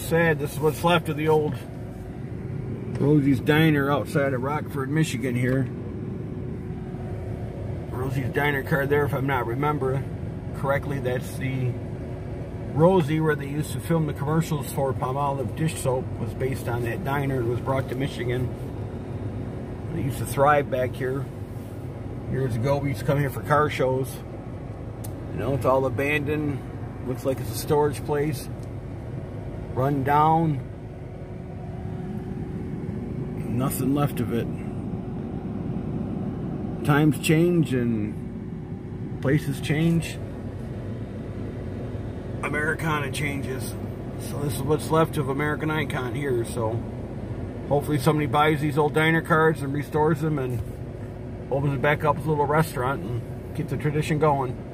sad. This is what's left of the old Rosie's Diner outside of Rockford, Michigan here. Rosie's Diner card there, if I'm not remembering correctly. That's the Rosie where they used to film the commercials for Palmolive dish soap. Was based on that diner. It was brought to Michigan. They used to thrive back here. Years ago, we used to come here for car shows. You know, it's all abandoned. Looks like it's a storage place. Run down. Nothing left of it. Times change and places change. Americana changes. So this is what's left of American Icon here. So hopefully somebody buys these old diner cards and restores them and opens it back up as a little restaurant and keeps the tradition going.